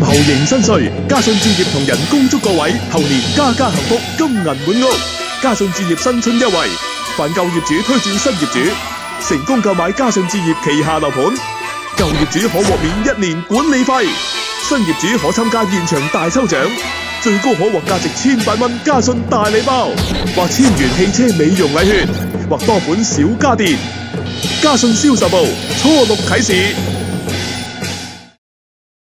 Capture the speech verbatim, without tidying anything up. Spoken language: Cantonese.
牛迎新歲，嘉信置業同仁恭祝各位後年家家幸福，金銀滿屋。嘉信置業新春優惠，凡舊業主推薦新業主，成功購買嘉信置業旗下樓盤，舊業主可獲免一年管理費，新業主可參加現場大抽獎，最高可獲價值千百蚊嘉信大禮包，或千元汽車美容禮券，或多款小家電。嘉信銷售部初六啟市。